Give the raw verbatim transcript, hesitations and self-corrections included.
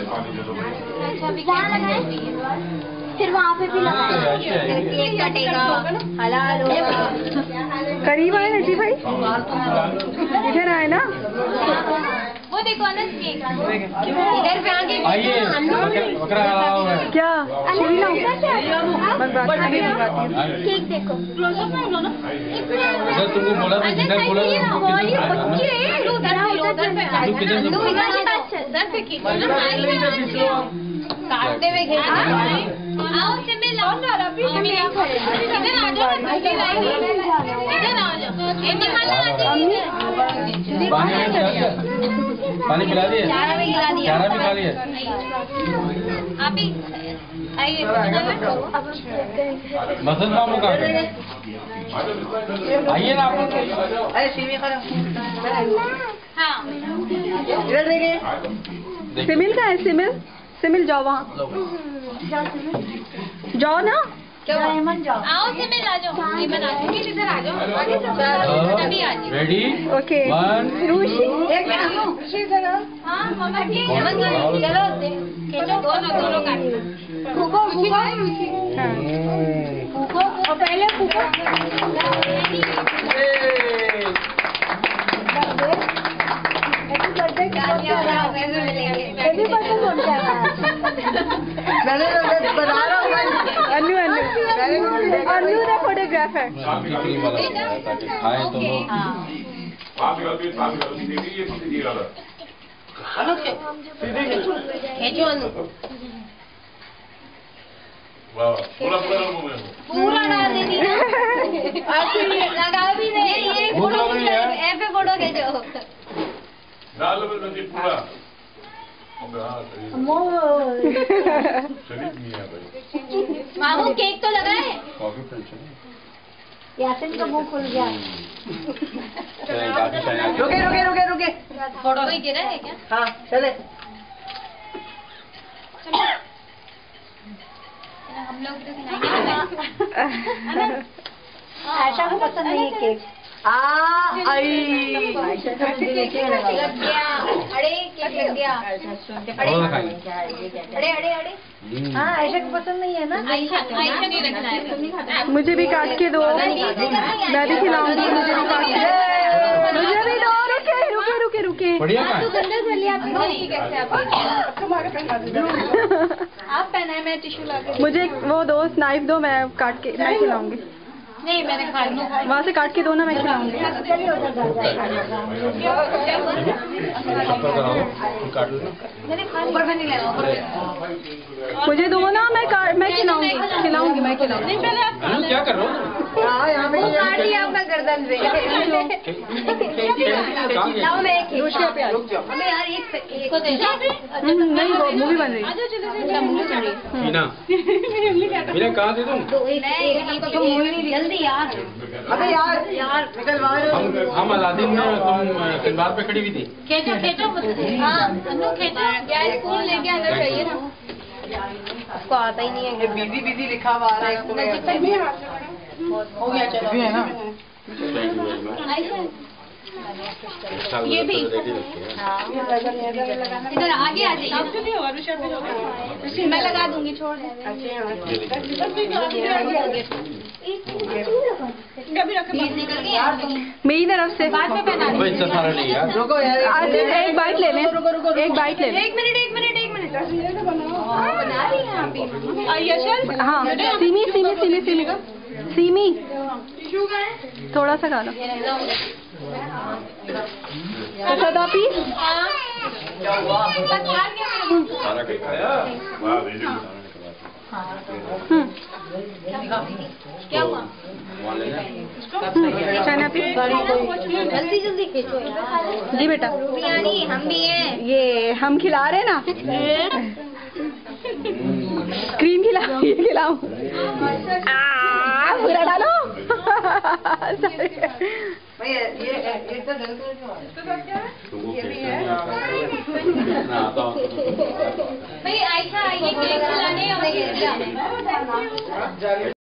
फिर वहाँ पे भी लगाए, केक कटेगा, हलाल होगा। करीब आए नजी भाई, इधर आए ना। वो देखो ना केक, इधर पे आगे आइए। क्या केक देखो। तुमको बोला था, जिधर बोला काटते हुए आओ सिमिल आओ ना रवि सिमिल इधर आ जाओ इधर आ जाओ पानी पिला दिए, चारा भी खिला दिया, चारा भी खा लिया। आप ही आइए मसन मामू का आइए ना आप। अरे सिमी खा हाँ इधर देखिए। सिमिल का है, सिमिल सिमिल जाओ वहाँ, जाओ ना। आओ सिमिल आ जाओ, सिमिल आ जाओ, इधर आ जाओ, आगे से तभी आ जाओ। Ready okay. वन रुचि एक मिनट। हाँ मम्मा ठीक है, चलो खींचो, दोनों दोनों काट फूको फूको हाँ। फूको और पहले फूको। अन्नू अन्नू अन्नू का फोटोग्राफ है। ताकि खाए तो लोग। खींचो अन्नू, पूरा डाल देनी लगा भी नहीं, ये फोटो ऐसे फोटो खींचो। मामू केक तो लगाए। यासिन का मुंह खुल गया। रुके रुके रुके रुके फोटो ही गिरा है क्या? हाँ चले। हम लोग तो खिलाएंगे। आशा को पसंद नहीं है केक। आ आई लग गया, अरे केक लग गया। अरे अरे अरे हाँ आयशा को पसंद नहीं है ना। आयशा आयशा नहीं रखना है। मुझे भी काट के दो, मैं भी खिलाऊंगी। मुझे भी काट के मुझे भी दो। रुके रुके रुके रुके बढ़िया का आप पहना है, मैं टिश्यू ला के। मुझे वो दो नाइफ दो, मैं काट के मैं खिलाऊंगी। नहीं मैंने खा लूँ, वहाँ से काट के दो ना, मैं खिलाऊंगी। ऊपर में नहीं लगा। मुझे दो ना, मैं काट मैं खिलाऊंगी खिलाऊंगी मैं खिलाऊंगी। क्या कर रहे हो? काट लिया आपका गर्दन पे। लाओ मैं एक हमें यार एक एक को दे दो। नहीं वो मूवी बन रही है। मीना मीना कहाँ थे तुम? जल्दी यार। अबे यार यार निकल बाहर। हम हम अलादीन में, तुम किरदार पे खड़ी हुई थी। खींचो खींचो हाँ अन्नू खींचो यार, स्कूल लेके आना चाहिए ना। उसको आता ही नहीं है। बिजी बिजी लिखा हुआ आ रहा है। हो गया चलो है ना। ये भी इधर आगे आ जाइए। मैं लगा दूंगी, छोड़ दे। मेरी तरफ से बाद में पहना वो इतना सारा नहीं यार। रुको यार आसिफ एक बाइट ले लें, एक बाइट ले लें। एक मिनट एक मिनट एक मिनट बना रही है आप। हाँ सीमी सीमी सीमी सीमी सीमी थोड़ा सा खा लो। सदा पी क्या हुआ? चाइना पी जल्दी जल्दी खींचो जी बेटा। बिरयानी हम भी हैं। ये हम खिला रहे ना, क्रीम खिलाओ, ये खिलाओ। पूरा डालो। भैया ये ये तो ये भी है। भाई आयशा ये केक खिलाने और